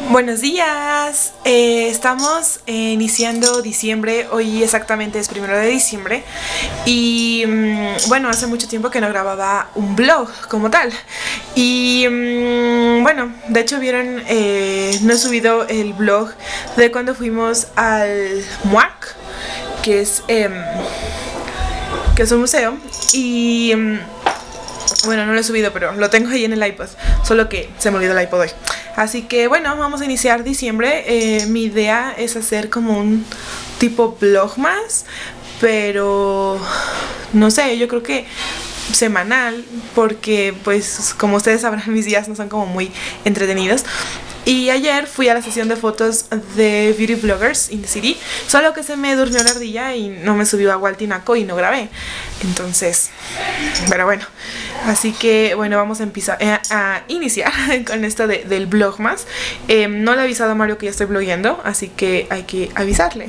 Buenos días, estamos iniciando diciembre, hoy exactamente es 1 de diciembre y bueno, hace mucho tiempo que no grababa un vlog como tal y bueno, de hecho vieron, no he subido el vlog de cuando fuimos al MUAC, que es un museo y bueno, no lo he subido, pero lo tengo ahí en el iPod, solo que se me olvidó el iPod hoy. Así que bueno, vamos a iniciar diciembre. Mi idea es hacer como un tipo vlog más, pero no sé, yo creo que semanal, porque pues como ustedes sabrán, mis días no son como muy entretenidos. Y ayer fui a la sesión de fotos de Beauty Bloggers in the City, solo que se me durmió la ardilla y no me subió agua al tinaco y no grabé. Entonces, pero bueno, así que bueno, vamos a empezar a iniciar con esto del vlog más. No le he avisado a Mario que ya estoy vlogueando, así que hay que avisarle.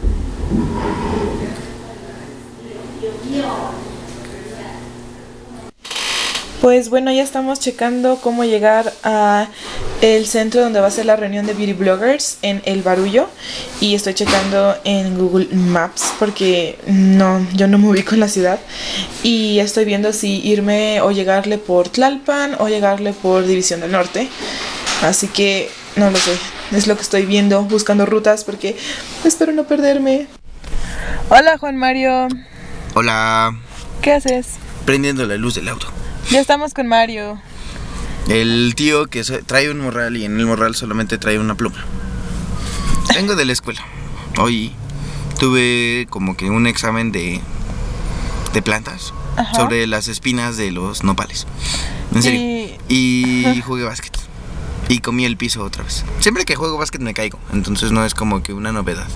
Pues bueno, ya estamos checando cómo llegar a el centro donde va a ser la reunión de Beauty Bloggers en El Barullo, y estoy checando en Google Maps porque yo no me ubico en la ciudad y estoy viendo si irme o llegarle por Tlalpan o llegarle por División del Norte, así que no lo sé, es lo que estoy viendo, buscando rutas porque espero no perderme. Hola Juan Mario. Hola. ¿Qué haces? Prendiendo la luz del auto. Ya estamos con Mario. El tío que trae un morral y en el morral solamente trae una pluma. Vengo de la escuela. Hoy tuve como que un examen de plantas. Ajá. Sobre las espinas de los nopales. En serio. Y jugué básquet. Y comí el piso otra vez. Siempre que juego básquet me caigo. Entonces no es como que una novedad.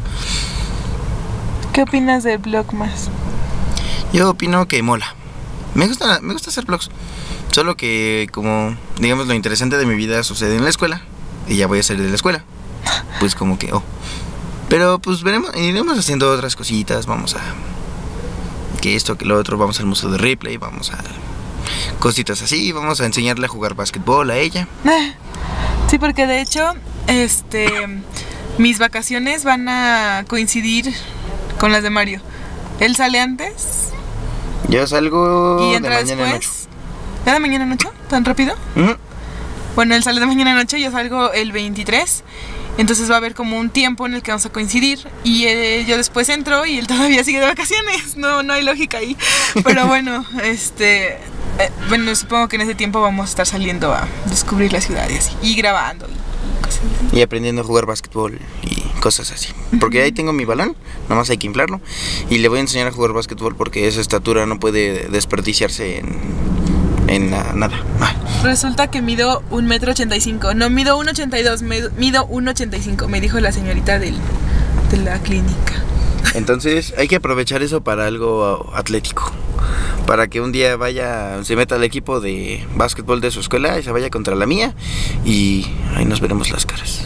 ¿Qué opinas del vlog más? Yo opino que mola. Me gusta hacer vlogs. Solo que como, digamos, lo interesante de mi vida sucede en la escuela y ya voy a salir de la escuela. Pues como que, pero pues iremos haciendo otras cositas. Vamos a que esto, que lo otro. Vamos al museo de Ripley. Vamos a cositas así. Vamos a enseñarle a jugar básquetbol a ella. Sí, porque de hecho mis vacaciones van a coincidir con las de Mario. Él sale antes. Yo salgo y entra de mañana después. ¿Ya de mañana noche? ¿Tan rápido? Bueno, él sale de mañana noche, yo salgo el 23. Entonces va a haber como un tiempo en el que vamos a coincidir. Y yo después entro y él todavía sigue de vacaciones. No hay lógica ahí. Pero bueno, bueno, supongo que en ese tiempo vamos a estar saliendo a descubrir la ciudad y así. Y grabando y cosas así. Y aprendiendo a jugar básquetbol y cosas así. Porque ahí tengo mi balón, nada más hay que inflarlo. Y le voy a enseñar a jugar básquetbol porque esa estatura no puede desperdiciarse en nada. Resulta que mido 1,85 m. No mido 1,82 m, mido 1,85 m, me dijo la señorita de la clínica. Entonces hay que aprovechar eso para algo atlético. Para que un día se meta al equipo de básquetbol de su escuela y se vaya contra la mía. Y ahí nos veremos las caras.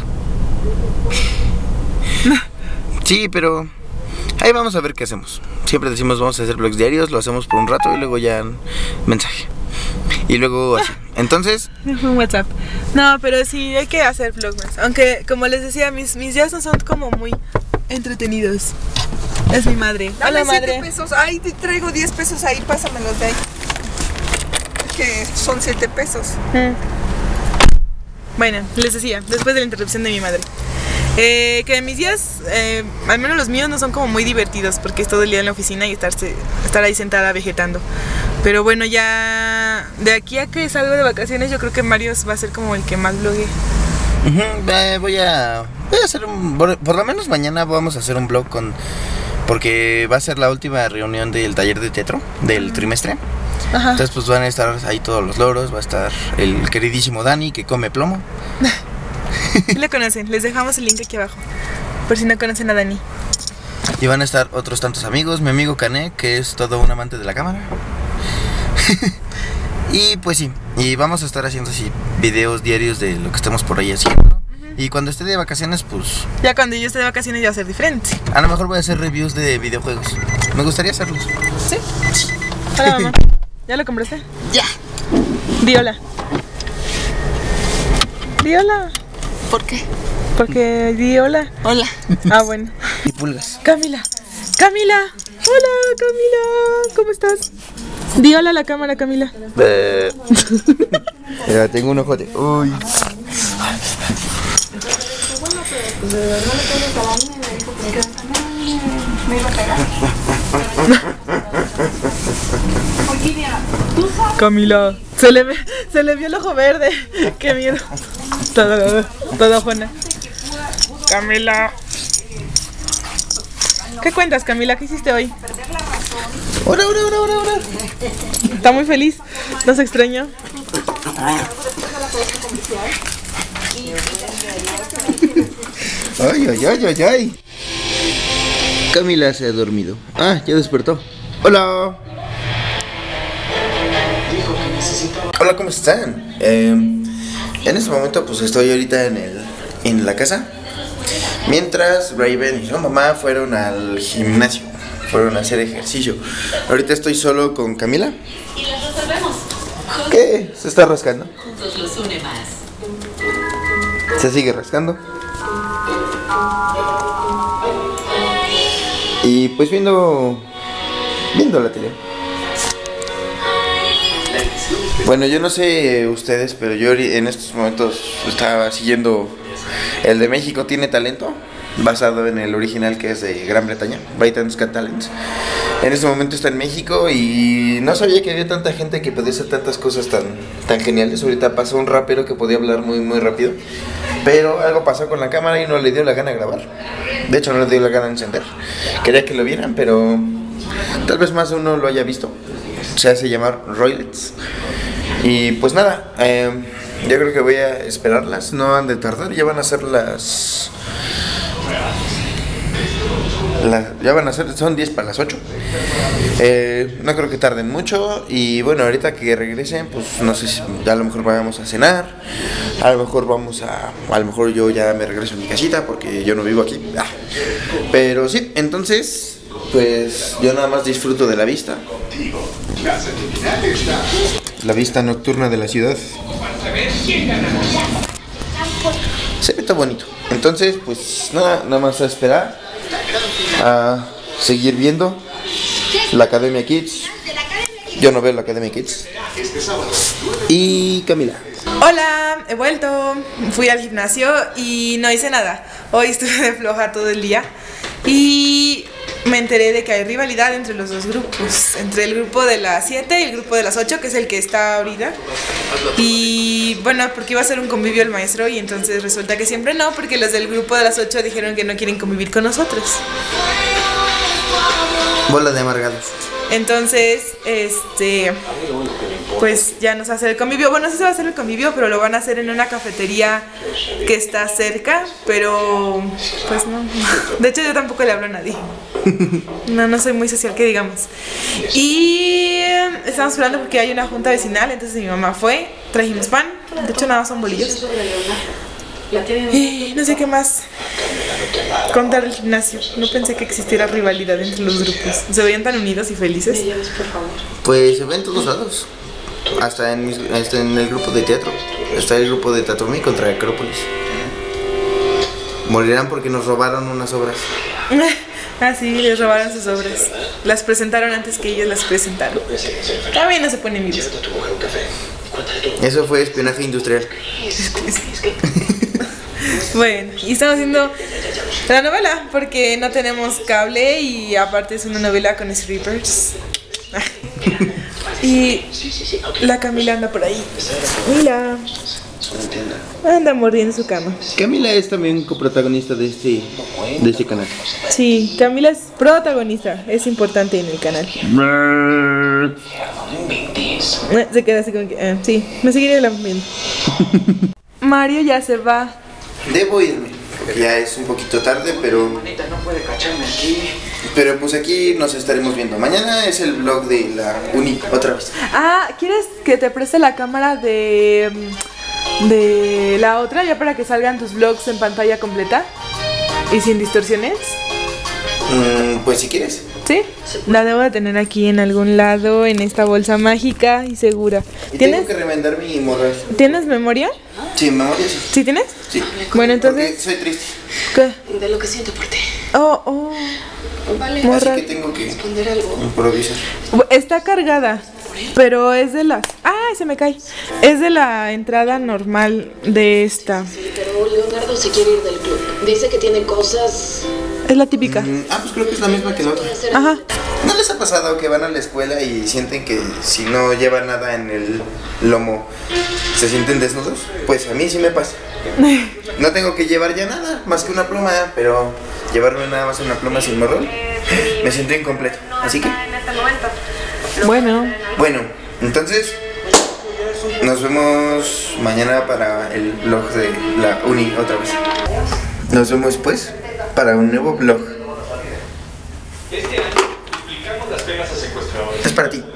Sí, pero ahí vamos a ver qué hacemos. Siempre decimos vamos a hacer vlogs diarios, lo hacemos por un rato y luego ya mensaje. Y luego así. Entonces un WhatsApp. No, pero sí hay que hacer vlogs más. Aunque como les decía, mis días no son como muy entretenidos. Es mi madre. Dame. Hola, madre. 7 pesos. Ay, te traigo 10 pesos ahí, pásamelos de ahí. Que son 7 pesos. Bueno, les decía, después de la interrupción de mi madre, que mis días, al menos los míos, no son como muy divertidos porque es todo el día en la oficina y estar ahí sentada vegetando. Pero bueno, ya de aquí a que salgo de vacaciones, yo creo que Mario va a ser como el que más vlogue. Voy a hacer por lo menos mañana vamos a hacer un vlog porque va a ser la última reunión del taller de teatro del trimestre. Ajá. Entonces pues van a estar ahí todos los loros, va a estar el queridísimo Dani que come plomo. ¿Sí lo conocen? Les dejamos el link aquí abajo por si no conocen a Dani. Y van a estar otros tantos amigos, mi amigo Cané, que es todo un amante de la cámara. Y pues sí, y vamos a estar haciendo así videos diarios de lo que estemos por ahí haciendo. Y cuando esté de vacaciones, pues... Ya cuando yo esté de vacaciones ya va a ser diferente. A lo mejor voy a hacer reviews de videojuegos. Me gustaría hacerlos. ¿Sí? Hola, mamá. ¿Ya lo compraste? Ya. Di hola. Di hola. ¿Por qué? Porque di hola. Hola. Ah, bueno. Y pulgas. Camila. Camila. Hola, Camila. ¿Cómo estás? Di hola a la cámara, Camila. Mira, tengo un ojote. Uy. Camila. Se le vio el ojo verde. Qué miedo. Todo Juana. Camila. ¿Qué cuentas, Camila? ¿Qué hiciste hoy? Hola. Está muy feliz. ¿No se extrañó? Ay. Camila se ha dormido. Ah, ya despertó. Hola. Hola, ¿cómo están? En este momento pues estoy ahorita en la casa. Mientras Raven y su mamá fueron al gimnasio. Fueron a hacer ejercicio. Ahorita estoy solo con Camila. Y las resolvemos. ¿Qué? ¿Se está rascando? Juntos los une más. Se sigue rascando. Y pues viendo la tele. Bueno, yo no sé ustedes, pero yo en estos momentos estaba siguiendo el de México Tiene Talento, basado en el original que es de Gran Bretaña, Britain's Got Talent. En este momento está en México y no sabía que había tanta gente que podía hacer tantas cosas tan geniales. Ahorita pasó un rapero que podía hablar muy rápido, pero algo pasó con la cámara y no le dio la gana grabar. De hecho no le dio la gana encender. Quería que lo vieran, pero tal vez más de uno lo haya visto. Se hace llamar Roylets. Y pues nada, yo creo que voy a esperarlas. No han de tardar, ya van a ser son 10 para las 8. No creo que tarden mucho. Y bueno, ahorita que regresen, pues no sé si a lo mejor vamos a cenar. A lo mejor yo ya me regreso a mi casita porque yo no vivo aquí. Pero sí, entonces pues yo nada más disfruto de la vista. La vista nocturna de la ciudad. Se ve todo bonito. Entonces pues nada más a esperar a seguir viendo la Academia Kids. Yo no veo la Academia Kids. Y Camila. Hola, he vuelto. Fui al gimnasio y no hice nada. Hoy estuve de floja todo el día. Y me enteré de que hay rivalidad entre los dos grupos. Entre el grupo de las 7 y el grupo de las 8, que es el que está ahorita. Y bueno, porque iba a ser un convivio el maestro y entonces resulta que siempre no, porque los del grupo de las 8 dijeron que no quieren convivir con nosotros. Bola de amargados. Entonces, pues ya no se va a hacer el convivio. Bueno, sí se va a hacer el convivio, pero lo van a hacer en una cafetería que está cerca, pero pues no. De hecho, yo tampoco le hablo a nadie. No soy muy social, que digamos. Y estamos esperando porque hay una junta vecinal, entonces mi mamá fue, trajimos pan, de hecho nada más son bolillos. Y no sé qué más contar del gimnasio. No pensé que existiera rivalidad entre los grupos. Se veían tan unidos y felices. Pues se ven todos lados. Hasta en el grupo de teatro. Está el grupo de Tatomí contra Acrópolis. Morirán porque nos robaron unas obras. Ah, sí, les robaron sus obras. Las presentaron antes que ellos las presentaron. También no se ponen vivos. Eso fue espionaje industrial. Bueno, y estamos haciendo la novela porque no tenemos cable y aparte es una novela con strippers. Y la Camila anda por ahí. Mira, anda mordiendo su cama. Camila es también coprotagonista de este canal. Sí, Camila es protagonista, es importante en el canal. Se queda así como que, sí, me seguiré viendo. Mario ya se va. Debo irme, porque ya es un poquito tarde, pero pues aquí nos estaremos viendo. Mañana es el vlog de la uni, otra vez. Ah, ¿quieres que te preste la cámara de la otra ya para que salgan tus vlogs en pantalla completa y sin distorsiones? Pues si quieres. ¿Sí? La debo de tener aquí en algún lado, en esta bolsa mágica y segura. Y tengo que remendar mi morral. ¿Tienes memoria? Sí, memoria sí. ¿Sí tienes? Sí. Bueno, Porque entonces... soy triste. ¿Qué? De lo que siento por ti. Oh. Vale. Muy Así raro. que tengo que Responder algo. improvisar. Está cargada, pero es de las... ¡Ay, se me cae! Es de la entrada normal de esta. Sí, pero Leonardo se quiere ir del club. Dice que tiene cosas. Es la típica. Pues creo que es la misma que la otra. Ajá. ¿No les ha pasado que van a la escuela y sienten que si no llevan nada en el lomo se sienten desnudos? Pues a mí sí me pasa. No tengo que llevar ya nada más que una pluma, pero llevarme nada más una pluma sin morrón me siento incompleto. Así que, Bueno, entonces nos vemos mañana para el vlog de la uni otra vez. Nos vemos pues para un nuevo vlog. Es para ti.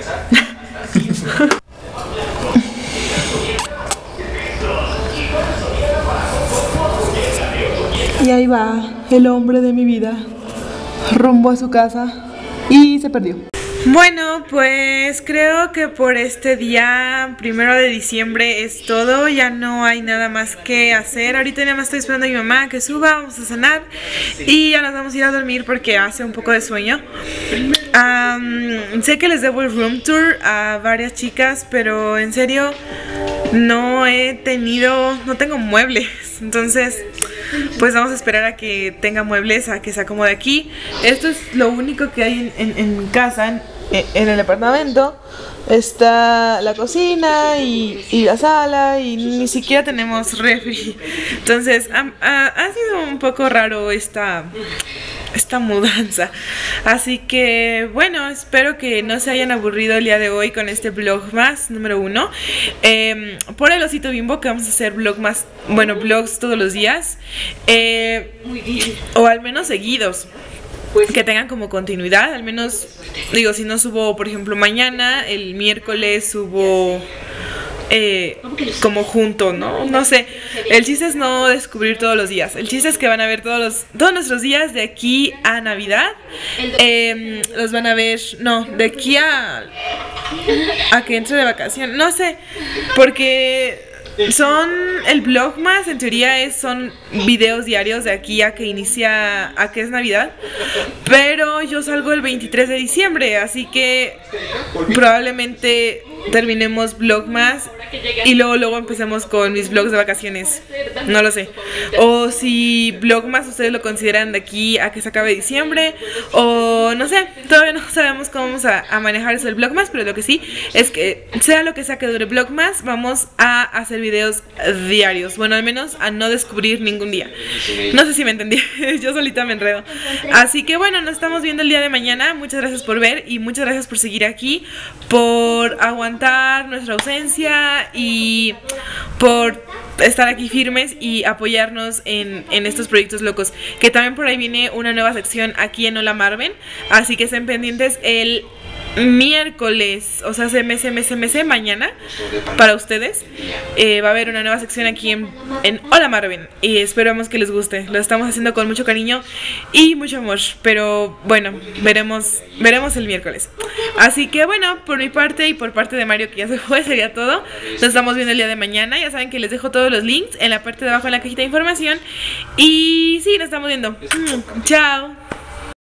y ahí va el hombre de mi vida, rumbo a su casa y se perdió. Bueno, pues creo que por este día 1 de diciembre es todo, ya no hay nada más que hacer. Ahorita nada más estoy esperando a mi mamá que suba, vamos a cenar y ya nos vamos a ir a dormir porque hace un poco de sueño. Sé que les debo el room tour a varias chicas, pero en serio no tengo muebles, entonces pues vamos a esperar a que tenga muebles, a que se acomode aquí. Esto es lo único que hay en casa, en el apartamento. Está la cocina y la sala y ni siquiera tenemos refri. Entonces ha sido un poco raro esta mudanza. Así que bueno, espero que no se hayan aburrido el día de hoy con este vlogmas número 1. Por el osito Bimbo que vamos a hacer vlogs todos los días, o al menos seguidos, que tengan como continuidad. Al menos, digo, si no subo por ejemplo mañana, el miércoles subo como junto, ¿no? No sé, el chiste es no descubrir todos los días. El chiste es que van a ver todos nuestros días de aquí a Navidad. Los van a ver, no, de aquí a que entre de vacaciones, no sé, porque el vlogmas en teoría son videos diarios de aquí a que es Navidad, pero yo salgo el 23 de diciembre, así que probablemente terminemos vlogmas y luego empecemos con mis vlogs de vacaciones, no lo sé. O si vlogmas ustedes lo consideran de aquí a que se acabe diciembre, o no sé, todavía no sabemos cómo vamos a manejar eso del vlogmas, pero lo que sí es que sea lo que sea que dure vlogmas, vamos a hacer videos diarios, bueno, al menos a no descubrir ningún día. No sé si me entendí, yo solita me enredo. Así que bueno, nos estamos viendo el día de mañana. Muchas gracias por ver y muchas gracias por seguir aquí, por aguantar nuestra ausencia y por estar aquí firmes y apoyarnos en estos proyectos locos. Que también por ahí viene una nueva sección aquí en Hola Marven, así que estén pendientes el miércoles, o sea, mañana para ustedes. Va a haber una nueva sección aquí en Hola Marven y esperamos que les guste. Lo estamos haciendo con mucho cariño y mucho amor, pero bueno, veremos el miércoles. Así que bueno, por mi parte y por parte de Mario, que ya se fue, sería todo. Nos estamos viendo el día de mañana. Ya saben que les dejo todos los links en la parte de abajo en la cajita de información. Y sí, nos estamos viendo. Chao.